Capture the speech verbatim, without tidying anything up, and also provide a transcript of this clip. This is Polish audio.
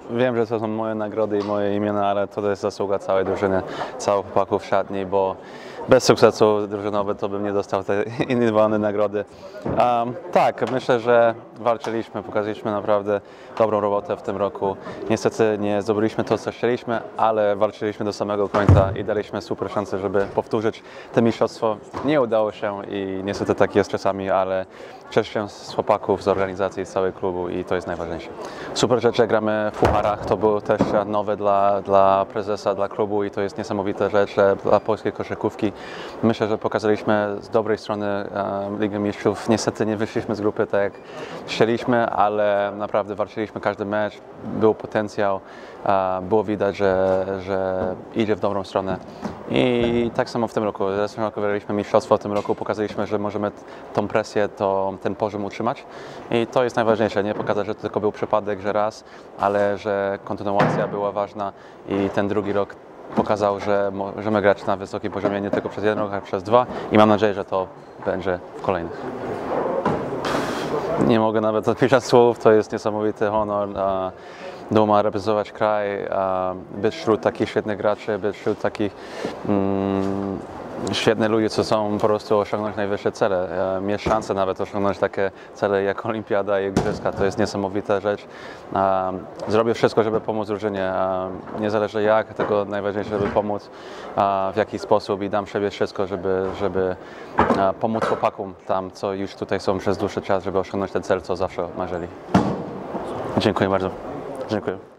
wiem, że to są moje nagrody i moje imiona, ale to jest zasługa całej drużyny, całych chłopaków w szatni, bo bez sukcesu drużynowy to bym nie dostał te indywidualne nagrody. Um, tak, myślę, że walczyliśmy, pokazaliśmy naprawdę dobrą robotę w tym roku. Niestety nie zdobyliśmy to, co chcieliśmy, ale walczyliśmy do samego końca i daliśmy super szansę, żeby powtórzyć to mistrzostwo. Nie udało się i niestety tak jest czasami, ale cieszę się z chłopaków, z organizacji, z całego klubu i to jest najważniejsze. Super rzecz, że gramy w pucharach, to było też nowe dla, dla prezesa, dla klubu i to jest niesamowita rzecz dla polskiej koszykówki. Myślę, że pokazaliśmy z dobrej strony um, Ligę Mistrzów. Niestety nie wyszliśmy z grupy tak jak chcieliśmy, ale naprawdę walczyliśmy każdy mecz, był potencjał, uh, było widać, że, że idzie w dobrą stronę. I tak samo w tym roku. W zeszłym roku wygraliśmy mistrzostwo, w tym roku pokazaliśmy, że możemy tą presję, to, ten poziom utrzymać i to jest najważniejsze, nie pokazać, że to tylko był przypadek, że raz, ale że kontynuacja była ważna i ten drugi rok pokazał, że możemy grać na wysokim poziomie nie tylko przez jeden rok, ale przez dwa i mam nadzieję, że to będzie w kolejnych. Nie mogę nawet odpisać słów, to jest niesamowity honor. Duma reprezentować kraj, być wśród takich świetnych graczy, być wśród takich mm, świetnych ludzi, co są po prostu osiągnąć najwyższe cele. Mieć szansę nawet osiągnąć takie cele jak Olimpiada i Igrzyska, to jest niesamowita rzecz. Zrobię wszystko, żeby pomóc drużynie. Nie zależy jak, tylko najważniejsze, żeby pomóc w jakiś sposób i dam siebie wszystko, żeby, żeby pomóc chłopakom tam, co już tutaj są przez dłuższy czas, żeby osiągnąć ten cel, co zawsze marzyli. Dziękuję bardzo. Dziękuję.